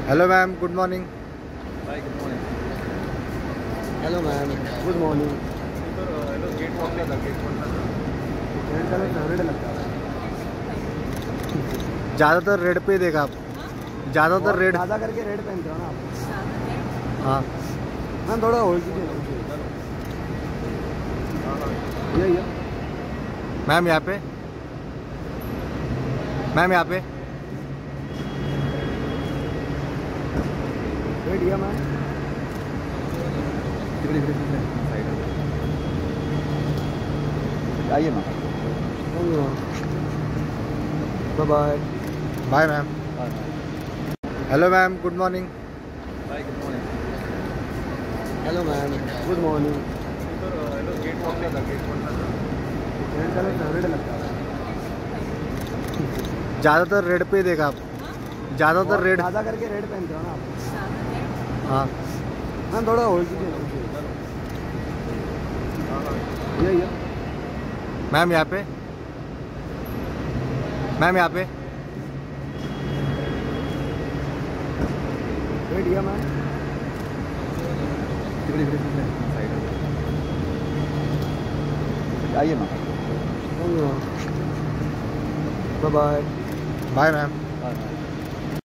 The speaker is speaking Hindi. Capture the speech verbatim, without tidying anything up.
Hello ma'am, good morning. Hi, good morning. Hello ma'am, good morning. Sir hello, gate खोलना था, गेट खोलना था। रेड कलर फेवरेट लगता है। ज़्यादातर रेड पे देखा आप, ज़्यादातर रेड। ज़्यादा करके रेड पहनते हो ना आप। हाँ मैम थोड़ा होल्ड कीजिए। ये ये मैम, यहाँ पे मैम यहाँ पे रेड ये मैम। आइए ना। Bye bye. Bye ma'am. Hello ma'am, good morning. Hi, good morning. Hello ma'am, good morning. Sir hello, gate खोलना था, गेट खोलना था। रेड कलर फेवरेट लगता है। ज़्यादातर रेड पे देखा आप, ज़्यादातर रेड। ज़्यादा करके रेड पहनते हो ना आप। हाँ मैम थोड़ा होल्ड कीजिए। ये ये मैम यहाँ पे मैम यहाँ पे रेड ये मैम। आइए ना। Bye bye. Bye ma'am.